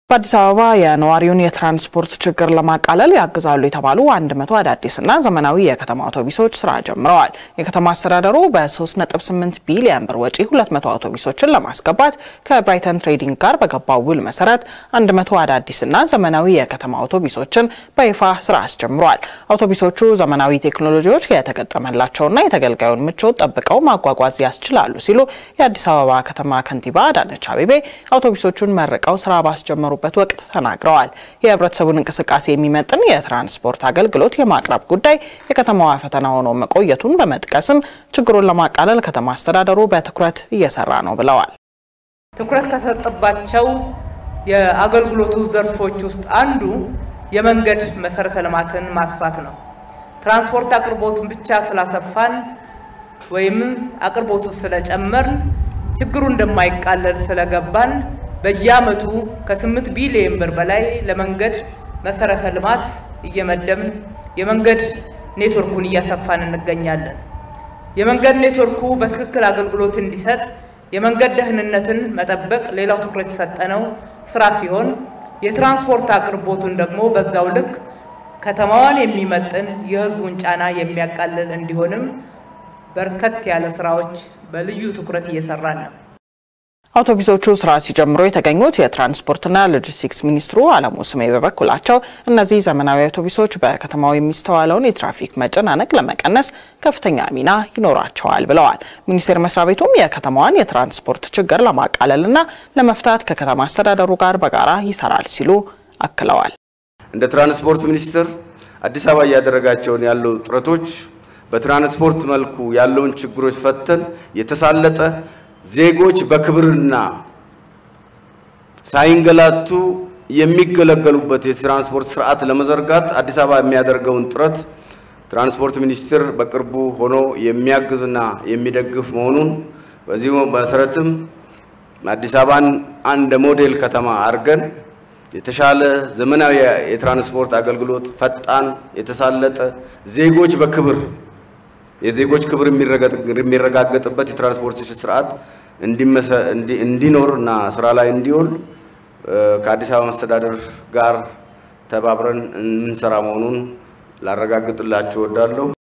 በአዲስ አበባ የነዋሪውን የትራንስፖርት ችግር ለማቃለል ያግዛሉ የተባሉ 100 አዳዲስና ዘመናዊ የከተማ አውቶቡሶች ስራ ጀምረዋል። የከተማ አስተዳደሩ በ3.8 ቢሊዮን ብር ወጪ 200 አውቶቡሶችን ለማስገባት ከብራይተን ትሬዲንግ ጋር በገባው ውል መሰረት 100 አዳዲስና ዘመናዊ የከተማ አውቶቡሶችን በይፋ ስራ አስጀምሯል። አውቶቡሶቹ ዘመናዊ ቴክኖሎጂዎች የተገጠመላቸውና የተገልጋዩን ምቾት ጠብቀው ማጓጓዝ ያስችላሉ ሲሉ የአዲስ አበባ ከተማ ከንቲባ አዳነች አቤቤ አውቶቡሶቹን መርቀው ስራ ባስጀመሩ ወቅት ተናግረዋል። የህብረተሰቡን እንቅስቃሴ የሚመጥን የትራንስፖርት አገልግሎት የማቅረብ ጉዳይ የከተማዋ ፈተና ሆኖ መቆየቱን በመጥቀስም ችግሩን ለማቃለል ከተማ አስተዳደሩ በትኩረት እየሰራ ነው ብለዋል። ትኩረት ከተሰጠባቸው የአገልግሎቱ ዘርፎች ውስጥ አንዱ የመንገድ መሰረተ ልማትን ማስፋት ነው። ትራንስፖርት አቅርቦቱን ብቻ ስላሰፋን ወይም አቅርቦቱ ስለጨመርን ችግሩ እንደማይቃለል ስለገባን በየአመቱ ከ8 ቢሊዮን ብር በላይ ለመንገድ መሰረተ ልማት እየመደብን የመንገድ ኔትወርኩን እያሰፋን እንገኛለን። የመንገድ ኔትወርኩ በትክክል አገልግሎት እንዲሰጥ የመንገድ ደህንነትን መጠበቅ ሌላው ትኩረት የሰጠነው ስራ ሲሆን የትራንስፖርት አቅርቦቱን ደግሞ በዛው ልክ ከተማዋን የሚመጥን የህዝቡን ጫና የሚያቃልል እንዲሆንም በርከት ያለ ስራዎች በልዩ ትኩረት እየሰራን ነው። አውቶቡሶቹ ስራ ሲጀምሩ የተገኙት የትራንስፖርትና ሎጂስቲክስ ሚኒስትሩ አለሙ ስሜ በበኩላቸው እነዚህ ዘመናዊ አውቶቡሶች በከተማው የሚስተዋለውን የትራፊክ መጨናነቅ ለመቀነስ ከፍተኛ ሚና ይኖራቸዋል ብለዋል። ሚኒስቴር መስሪያ ቤቱም የከተማዋን የትራንስፖርት ችግር ለማቃለልና ለመፍታት ከከተማ አስተዳደሩ ጋር በጋራ ይሰራል ሲሉ አክለዋል። እንደ ትራንስፖርት ሚኒስቴር አዲስ አበባ ያደረጋቸውን ያሉ ጥረቶች በትራንስፖርት መልኩ ያለውን ችግሮች ፈተን የተሳለጠ ዜጎች በክብርና ሳይንገላቱ የሚገለገሉበት የትራንስፖርት ስርዓት ለመዘርጋት አዲስ አበባ የሚያደርገውን ጥረት ትራንስፖርት ሚኒስቴር በቅርቡ ሆኖ የሚያግዝና የሚደግፍ መሆኑን በዚህ መሰረትም አዲስ አበባን አንድ ሞዴል ከተማ አድርገን የተሻለ ዘመናዊ የትራንስፖርት አገልግሎት ፈጣን የተሳለጠ ዜጎች በክብር የዜጎች ክብር የሚረጋገጥበት የትራንስፖርቴሽን ስርዓት እንዲኖርና ስራ ላይ እንዲውል ከአዲስ አበባ መስተዳድር ጋር ተባብረን እንሰራ መሆኑን ላረጋግጥላችሁ እወዳለሁ።